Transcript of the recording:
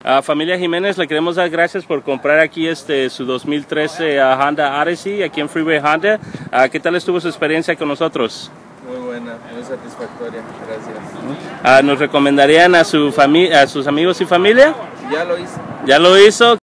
Familia Jiménez, le queremos dar gracias por comprar aquí su 2013 Honda Odyssey aquí en Freeway Honda. ¿Qué tal estuvo su experiencia con nosotros? Muy buena, muy satisfactoria, gracias. ¿Nos recomendarían a sus amigos y familia? Ya lo hice. ¿Ya lo hizo?